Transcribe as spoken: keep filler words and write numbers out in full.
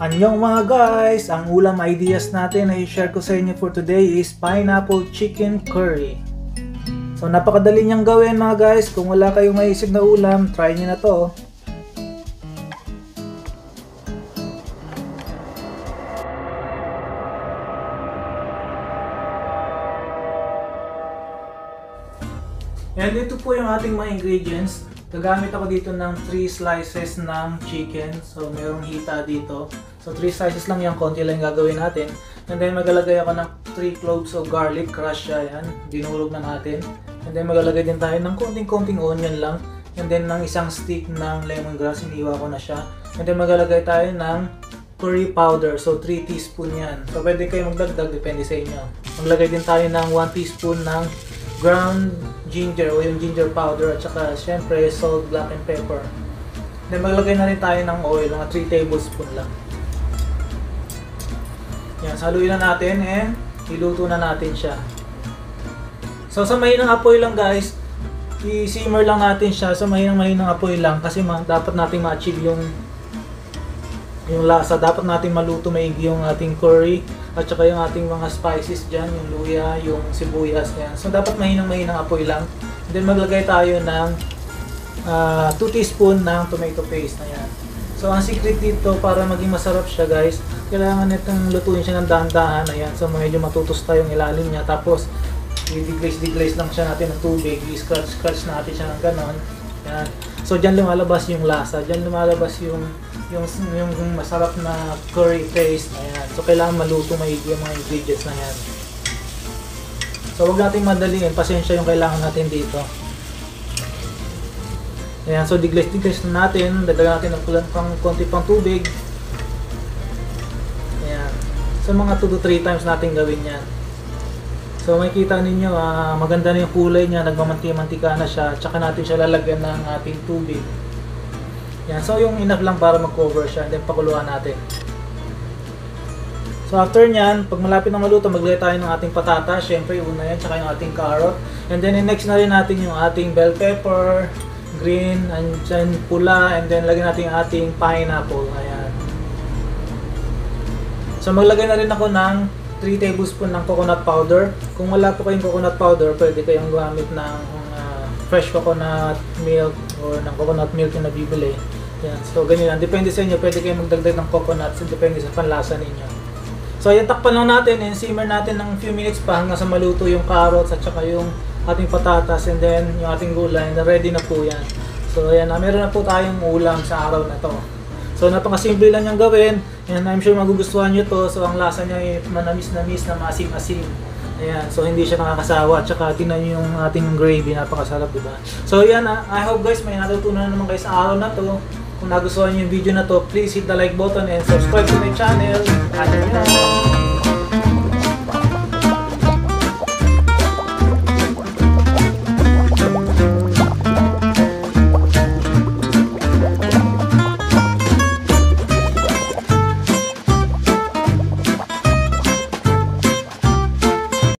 Anyong mga guys! Ang ulam ideas natin na i-share ko sa inyo for today is pineapple chicken curry. So napakadali niyang gawin mga guys. Kung wala kayong maisip na ulam, try niyo na to. And ito po yung ating mga ingredients. Gagamit ako dito ng three slices ng chicken. So mayroong hita dito. So three slices lang yan, konti lang gagawin natin. And then maglalagay ako ng three cloves of garlic, crush siya yan. Dinurog na natin. And then maglalagay din tayo ng konting-konting onion lang. And then ng isang stick ng lemongrass, iniwa ko na siya. And then maglalagay tayo ng curry powder. So three teaspoon yan. So pwede kayo magdagdag, depende sa inyo. Maglagay din tayo ng one teaspoon ng ground ginger o yung ginger powder at saka syempre salt, black and pepper. Then maglagay na rin tayo ng oil, mga three tablespoon lang. Yan, saluin na natin and iluto na natin siya. So sa mahinang apoy lang guys, i-simmer lang natin siya sa mahinang mahinang apoy lang kasi ma dapat nating ma-achieve yung yung lasa, dapat natin maluto maigi yung ating curry at saka yung ating mga spices dyan, yung luya, yung sibuyas yan. So dapat mahinang-mahinang apoy lang. Then maglagay tayo ng uh, two teaspoon ng tomato paste na yan. So ang secret dito para maging masarap siya guys, kailangan itong lutuin siya ng dahan-dahan. Ayan. So medyo matutusta yung ilalim niya. Tapos i-deglaze-deglaze lang siya natin ng tubig, i-scratch-scratch natin siya ng ganon. Yan. So dyan lumalabas yung lasa, dyan lumalabas yung yung, yung, yung masarap na curry paste. Ayan. So kailangan maluto maigi yung mga ingredients na yan. So huwag natin madaliin, pasensya yung kailangan natin dito. Ayan, so deglaze-deglaze na natin, dagdagan natin ng kulang pang konti pang tubig. Ayan. So mga two to three times natin gawin yan. So makikita ninyo, uh, maganda na yung kulay niya, nagmamantika-mantika na siya, tsaka natin siya lalagyan ng ating tubig. Yan, so yung enough lang para mag-cover siya, and then pakuluan natin. So after nyan, pag malapit na maluto, maglagay tayo ng ating patata, syempre una yan, tsaka yung ating carrot. And then next na rin natin yung ating bell pepper, green, and then pula, and then lagyan natin yung ating pineapple. Ayan. So maglagay na rin ako ng three tablespoon ng coconut powder. Kung wala po kayong coconut powder, pwede kayong gumamit ng uh, fresh coconut milk or ng coconut milk yung nabibili. Yan. So ganyan lang. Depende sa inyo. Pwede kayong magdagdag ng coconut. So depende sa panlasa ninyo. So ayan, takpan lang natin and simmer natin ng few minutes pa hanggang sa maluto yung carrots at saka yung ating patatas and then yung ating gulay. And ready na po yan. So ayan, na meron na po tayong ulam sa araw na to. So napakasimple lang niyang gawin and I'm sure magugustuhan nyo to. So ang lasa niya ay manamis-namis na maasim-asim. Ayan, so hindi siya nakakasawa. At saka tingnan nyo yung ating gravy, napakasarap, diba? So ayan, I hope guys may natutunan naman kayo sa araw na to. Kung nagustuhan nyo yung video na to, please hit the like button and subscribe to my channel. At